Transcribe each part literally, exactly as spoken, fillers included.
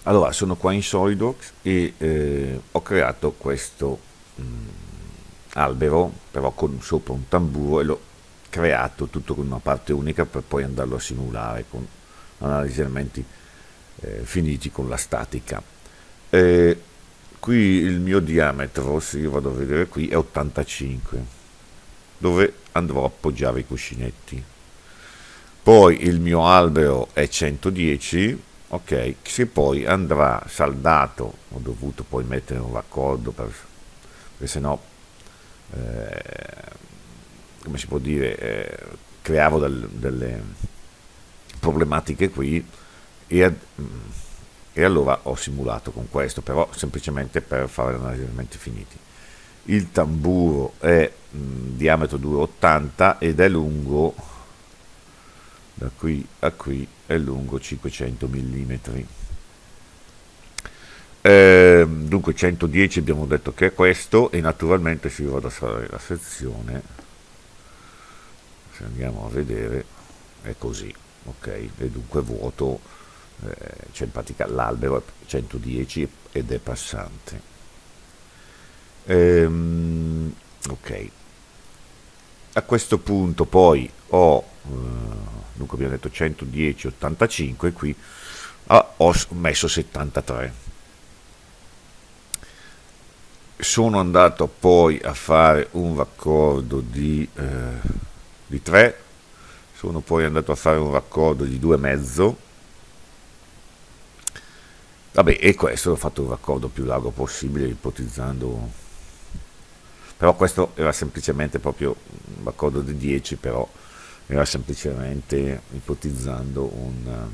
allora sono qua in SolidWorks e eh, ho creato questo mh, albero, però con sopra un tamburo, e l'ho creato tutto con una parte unica per poi andarlo a simulare con analisi di elementi eh, finiti con la statica. Eh, qui il mio diametro, se io vado a vedere qui, è ottantacinque, dove andrò a appoggiare i cuscinetti. Poi il mio albero è centodieci, ok, se poi andrà saldato, ho dovuto poi mettere un raccordo per, perché sennò eh, come si può dire, eh, creavo del, delle problematiche qui e, e allora ho simulato con questo, però semplicemente per fare analisi di elementi finiti. Il tamburo è mh, diametro duecentottanta ed è lungo, da qui a qui è lungo cinquecento millimetri. Eh, dunque centodieci abbiamo detto che è questo, e naturalmente se io vado a fare la sezione, se andiamo a vedere, è così, ok, e dunque vuoto, eh, c'è in pratica l'albero è centodieci ed è passante. Ehm, ok, a questo punto poi ho, eh, dunque abbiamo detto centodieci, ottantacinque, qui ah, ho messo settantatré. Sono andato poi a fare un raccordo di, eh, di tre, sono poi andato a fare un raccordo di due e mezzo, vabbè, e questo ho fatto un raccordo più largo possibile, ipotizzando, però questo era semplicemente proprio un raccordo di dieci, però era semplicemente ipotizzando un,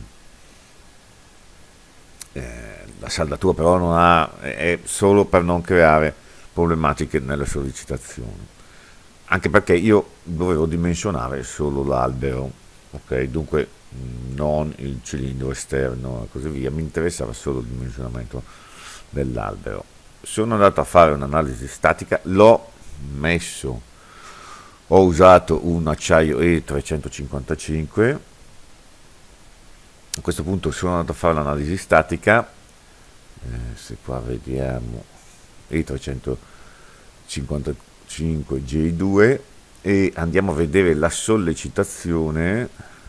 eh, la saldatura, però non ha, è solo per non creare problematiche nelle sollecitazioni, anche perché io dovevo dimensionare solo l'albero, ok, dunque non il cilindro esterno e così via, mi interessava solo il dimensionamento dell'albero. Sono andato a fare un'analisi statica, l'ho messo, ho usato un acciaio E trecentocinquantacinque. A questo punto sono andato a fare l'analisi statica, eh, se qua vediamo E trecentocinquantacinque J due, e andiamo a vedere la sollecitazione,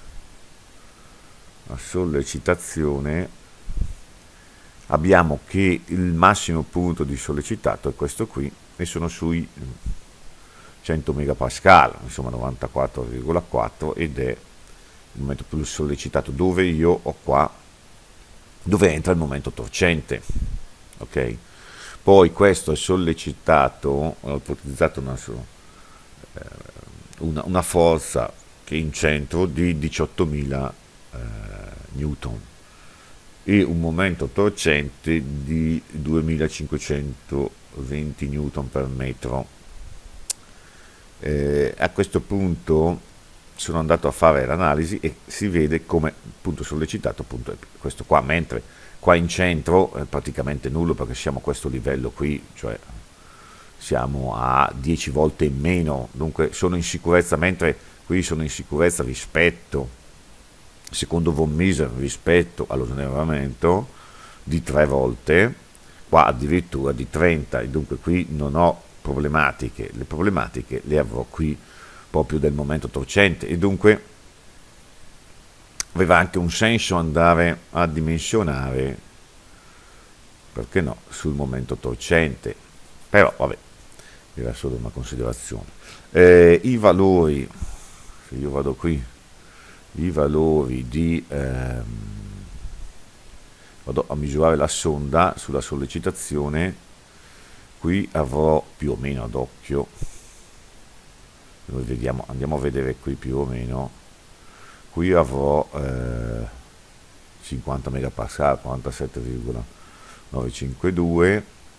la sollecitazione, abbiamo che il massimo punto di sollecitato è questo qui, e sono sui cento megapascal, insomma novantaquattro virgola quattro, ed è il momento più sollecitato, dove io ho qua, dove entra il momento torcente, ok? Poi questo è sollecitato, ho ipotizzato una, eh, una, una forza che in centro di diciottomila eh, newton e un momento torcente di duemilacinquecentoventi newton per metro. Eh, a questo punto sono andato a fare l'analisi e si vede come punto sollecitato appunto è questo qua, mentre qua in centro è praticamente nullo, perché siamo a questo livello qui, cioè siamo a dieci volte in meno, dunque sono in sicurezza, mentre qui sono in sicurezza rispetto, secondo von Miser, rispetto allo snellimento di tre volte, qua addirittura di trenta, e dunque qui non ho problematiche, le problematiche le avrò qui proprio del momento torcente, e dunque aveva anche un senso andare a dimensionare, perché no, sul momento torcente, però vabbè, era solo una considerazione. Eh, i valori, se io vado qui, i valori di ehm, vado a misurare la sonda sulla sollecitazione, qui avrò più o meno ad occhio, noi vediamo, andiamo a vedere qui più o meno, qui avrò eh, cinquanta megapascal, quarantasette virgola novecentocinquantadue,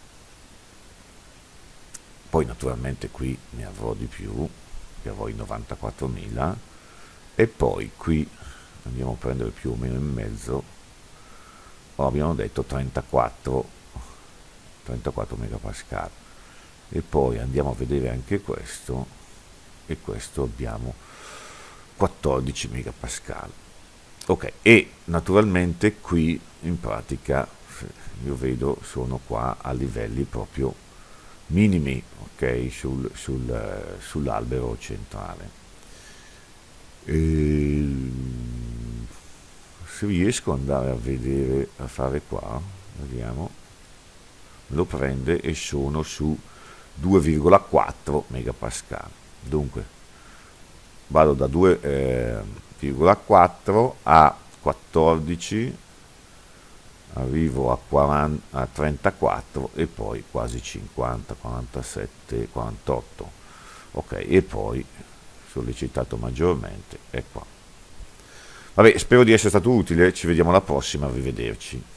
poi naturalmente qui ne avrò di più, che avrò i novantaquattromila, e poi qui andiamo a prendere più o meno in mezzo, oh, abbiamo detto trentaquattro megapascal, e poi andiamo a vedere anche questo, e questo abbiamo quattordici megapascal, ok, e naturalmente qui in pratica io vedo sono qua a livelli proprio minimi, ok, sul, sul, sull'albero centrale. E se riesco ad andare a vedere, a fare qua, vediamo, lo prende e sono su due virgola quattro megapascal. Dunque vado da due virgola quattro a quattordici, arrivo a, quaranta, a trentaquattro e poi quasi cinquanta, quarantasette, quarantotto, ok, e poi sollecitato maggiormente è qua. Vabbè, spero di essere stato utile, ci vediamo alla prossima, arrivederci.